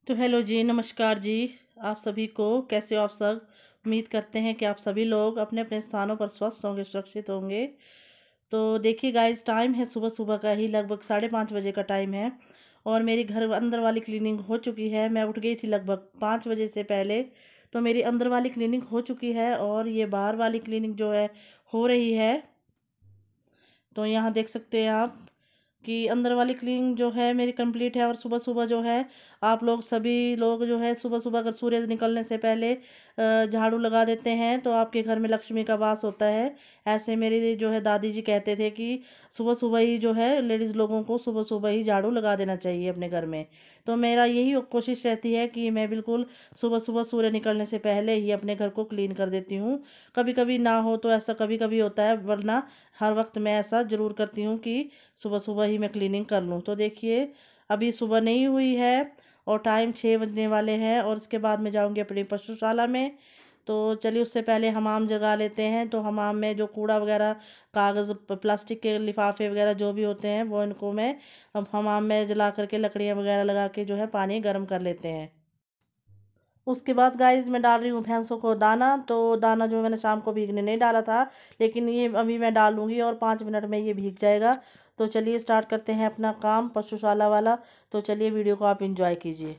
तो हेलो जी, नमस्कार जी। आप सभी को कैसे हो आप सब। उम्मीद करते हैं कि आप सभी लोग अपने अपने स्थानों पर स्वस्थ होंगे, सुरक्षित होंगे। तो देखिए गाइस, टाइम है सुबह सुबह का ही, लगभग 5:30 बजे का टाइम है। और मेरी घर अंदर वाली क्लीनिंग हो चुकी है। मैं उठ गई थी लगभग 5 बजे से पहले। तो मेरी अंदर वाली क्लीनिंग हो चुकी है और ये बाहर वाली क्लीनिंग जो है हो रही है। तो यहाँ देख सकते हैं आप कि अंदर वाली क्लीनिंग जो है मेरी कंप्लीट है। और सुबह सुबह जो है आप लोग सभी लोग जो है सुबह सुबह अगर सूरज निकलने से पहले झाड़ू लगा देते हैं तो आपके घर में लक्ष्मी का वास होता है। ऐसे मेरी जो है दादी जी कहते थे कि सुबह सुबह ही जो है लेडीज़ लोगों को सुबह सुबह ही झाड़ू लगा देना चाहिए अपने घर में। तो मेरा यही कोशिश रहती है कि मैं बिल्कुल सुबह सुबह सूर्य निकलने से पहले ही अपने घर को क्लीन कर देती हूँ। कभी कभी ना हो तो ऐसा कभी कभी होता है, वरना हर वक्त मैं ऐसा ज़रूर करती हूँ कि सुबह सुबह ही मैं क्लीनिंग कर लूँ। तो देखिए, अभी सुबह नहीं हुई है और टाइम 6 बजने वाले हैं और इसके बाद मैं जाऊँगी अपनी पशुशाला में। तो चलिए, उससे पहले हमाम जगा लेते हैं। तो हमाम में जो कूड़ा वगैरह, कागज़, प्लास्टिक के लिफाफे वगैरह जो भी होते हैं वो इनको मैं अब हमाम में जला करके लकड़ियाँ वगैरह लगा के जो है पानी गर्म कर लेते हैं। उसके बाद गाइस मैं डाल रही हूँ भैंसों को दाना। तो दाना जो मैंने शाम को भीगने नहीं डाला था, लेकिन ये अभी मैं डाल लूँगी और 5 मिनट में ये भीग जाएगा। तो चलिए स्टार्ट करते हैं अपना काम पशुशाला वाला। तो चलिए, वीडियो को आप इंजॉय कीजिए।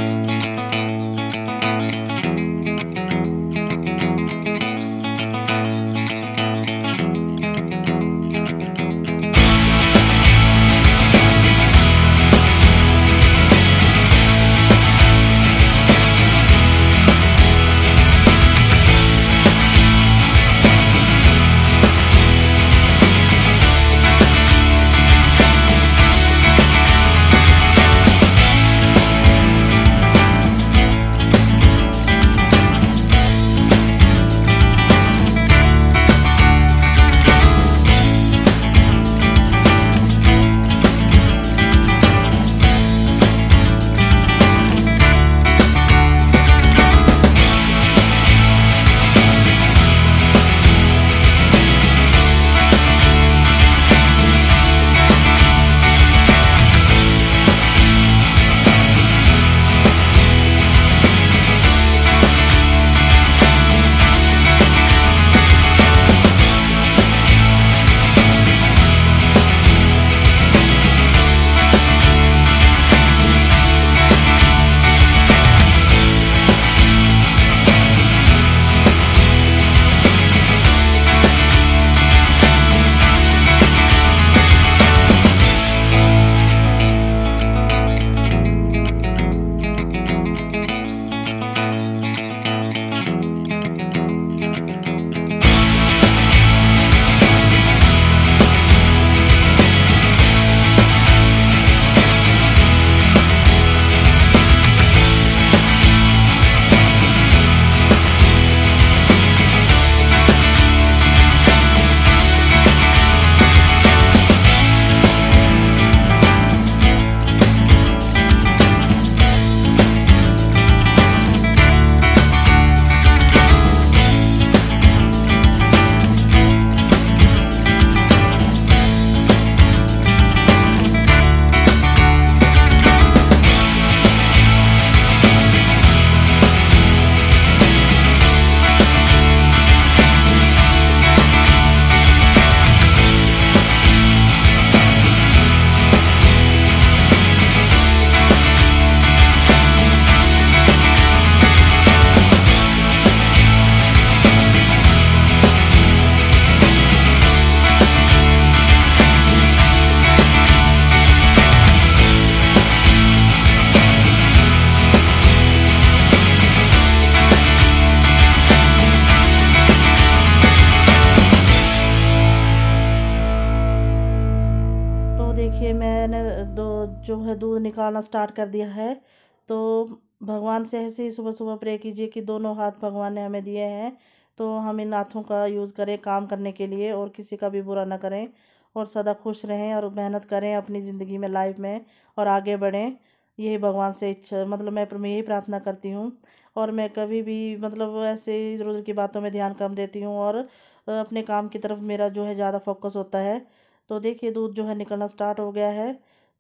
तो देखिए, मैंने दो जो है दूध निकालना स्टार्ट कर दिया है। तो भगवान से ऐसे ही सुबह सुबह प्रे कीजिए कि दोनों हाथ भगवान ने हमें दिए हैं, तो हम इन हाथों का यूज़ करें काम करने के लिए और किसी का भी बुरा ना करें। और सदा खुश रहें और मेहनत करें अपनी ज़िंदगी में, लाइफ में, और आगे बढ़ें। यही भगवान से इच्छा, मतलब मैं यही प्रार्थना करती हूँ। और मैं कभी भी मतलब ऐसे इधर उधर की बातों में ध्यान कम देती हूँ और अपने काम की तरफ मेरा जो है ज़्यादा फोकस होता है। तो देखिए, दूध जो है निकलना स्टार्ट हो गया है।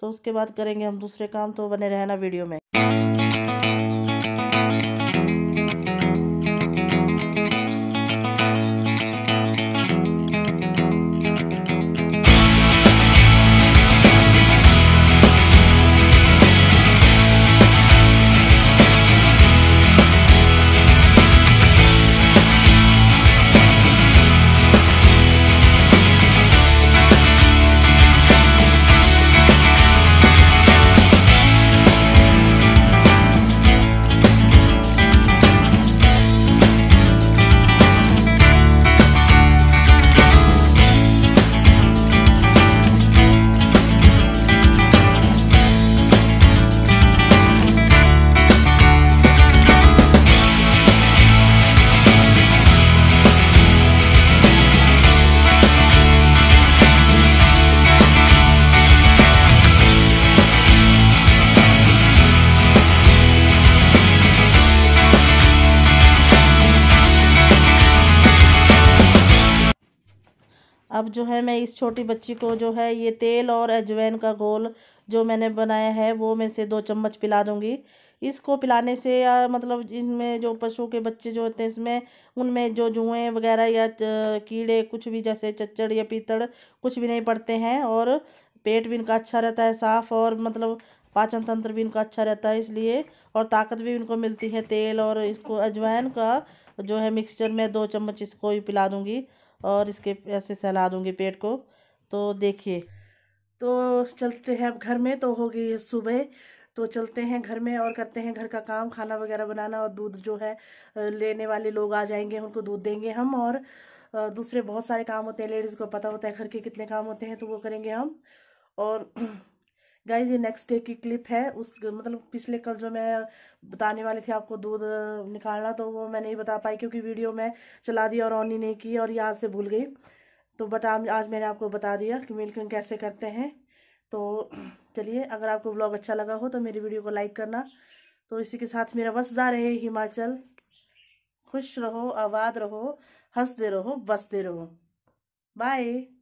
तो उसके बाद करेंगे हम दूसरे काम, तो बने रहना वीडियो में। अब जो है मैं इस छोटी बच्ची को जो है ये तेल और अजवाइन का घोल जो मैंने बनाया है वो मैं से 2 चम्मच पिला दूंगी। इसको पिलाने से या मतलब इनमें जो पशु के बच्चे जो होते हैं इसमें उनमें जो जुएँ वगैरह या कीड़े कुछ भी जैसे चच्चड़ या पीतड़ कुछ भी नहीं पड़ते हैं, और पेट भी इनका अच्छा रहता है साफ़, और मतलब पाचन तंत्र भी इनका अच्छा रहता है इसलिए, और ताकत भी इनको मिलती है। तेल और इसको अजवाइन का जो है मिक्सचर में 2 चम्मच इसको ही पिला दूंगी और इसके ऐसे सहला दूंगी पेट को। तो देखिए, तो चलते हैं अब घर में, तो हो गई है सुबह, तो चलते हैं घर में और करते हैं घर का काम, खाना वगैरह बनाना, और दूध जो है लेने वाले लोग आ जाएंगे उनको दूध देंगे हम, और दूसरे बहुत सारे काम होते हैं, लेडीज़ को पता होता है घर के कितने काम होते हैं, तो वो करेंगे हम। और गाइस ये नेक्स्ट डे की क्लिप है, उस मतलब पिछले कल जो मैं बताने वाली थी आपको दूध निकालना, तो वो मैं नहीं बता पाई क्योंकि वीडियो में चला दिया और ऑन ही नहीं की और याद से भूल गई। तो बट आज मैंने आपको बता दिया कि मिल्किंग कैसे करते हैं। तो चलिए, अगर आपको ब्लॉग अच्छा लगा हो तो मेरी वीडियो को लाइक करना। तो इसी के साथ मेरा वसदा रहे हिमाचल, खुश रहो, आबाद रहो, हंसते रहो, बसते रहो। बाय।